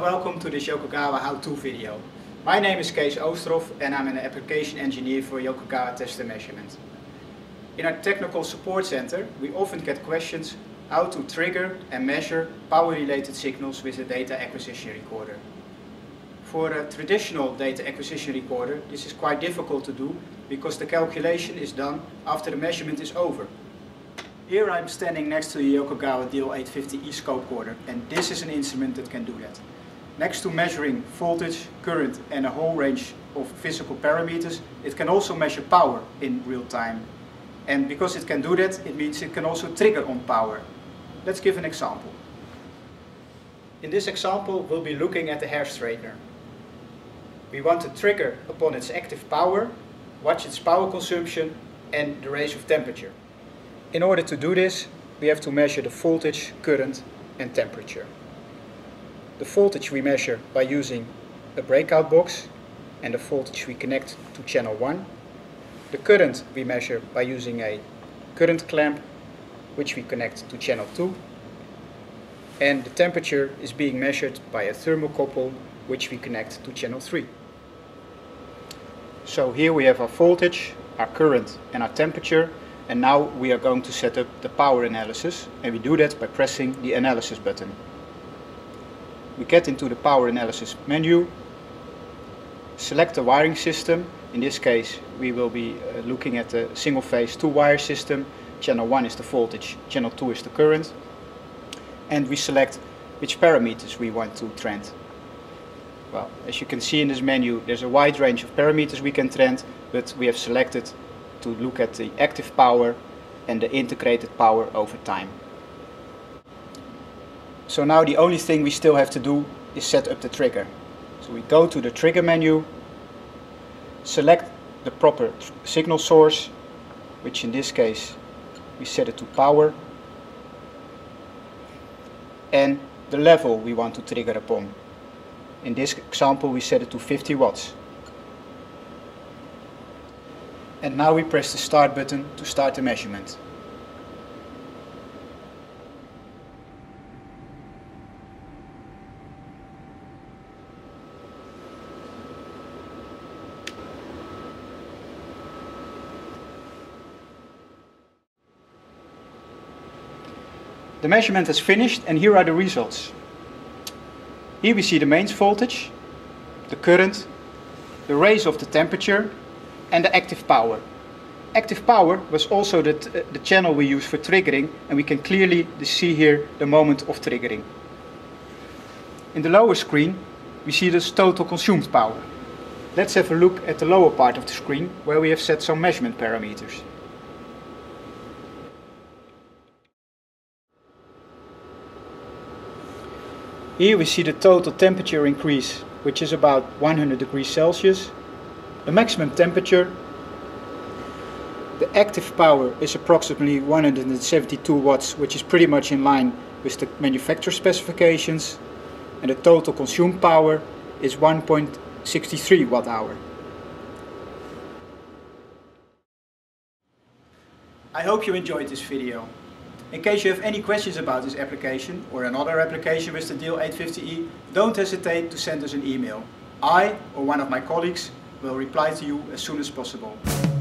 welcome to this Yokogawa how-to video. My name is Kees Oosterhoff and I'm an application engineer for Yokogawa Test and Measurement. In our technical support center, we often get questions how to trigger and measure power-related signals with a data acquisition recorder. For a traditional data acquisition recorder, this is quite difficult to do because the calculation is done after the measurement is over. Here I'm standing next to the Yokogawa DL850E scope coder, and this is an instrument that can do that. Next to measuring voltage, current and a whole range of physical parameters, it can also measure power in real time. And because it can do that, it means it can also trigger on power. Let's give an example. In this example, we'll be looking at the hair straightener. We want to trigger upon its active power, watch its power consumption and the range of temperature. In order to do this, we have to measure the voltage, current and temperature. The voltage we measure by using a breakout box and the voltage we connect to channel 1. The current we measure by using a current clamp, which we connect to channel 2. And the temperature is being measured by a thermocouple, which we connect to channel 3. So here we have our voltage, our current and our temperature. And now we are going to set up the power analysis, and we do that by pressing the analysis button. We get into the power analysis menu, select the wiring system. In this case we will be looking at the single phase 2-wire system. Channel 1 is the voltage, channel 2 is the current. And we select which parameters we want to trend. Well, as you can see in this menu, there's a wide range of parameters we can trend, but we have selected to look at the active power and the integrated power over time. So now the only thing we still have to do is set up the trigger. So we go to the trigger menu, select the proper signal source, which in this case we set it to power, and the level we want to trigger upon. In this example we set it to 50 watts. And now we press the start button to start the measurement. The measurement has finished and here are the results. Here we see the mains voltage, the current, the raise of the temperature and the active power. Active power was also the channel we use for triggering, and we can clearly see here the moment of triggering. In the lower screen we see this total consumed power. Let's have a look at the lower part of the screen where we have set some measurement parameters. Here we see the total temperature increase, which is about 100 degrees Celsius. The maximum temperature. The active power is approximately 172 watts, which is pretty much in line with the manufacturer specifications. And the total consumed power is 1.63 watt hour. I hope you enjoyed this video. In case you have any questions about this application or another application with the DL850E, don't hesitate to send us an email. I or one of my colleagues will reply to you as soon as possible.